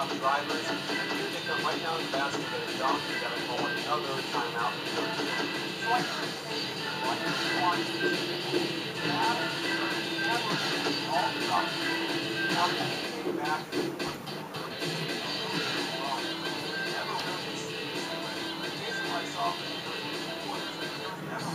timeout, drivers, and you take them right down to the basket, get a dunk, you gotta call another timeout. So I understand what you want to do. That is never all the time. Now, when you came back to the never really see Jason myself in the first 2 quarters, there was never